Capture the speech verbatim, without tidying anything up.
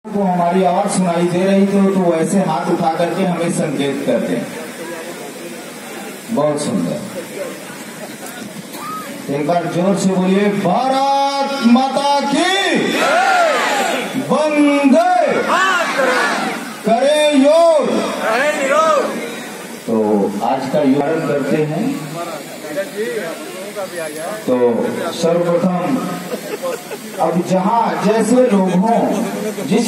को हमारी आवाज सुनाई दे रही थी तो वैसे हाथ उठा करके हमें संकेत करते हैं। बहुत सुंदर। एक बार जोर से बोलिए, भारत माता की वंदे करे योग। तो आज का योग करते हैं। तो सर्वप्रथम अब जहाँ जैसे लोग हों जिस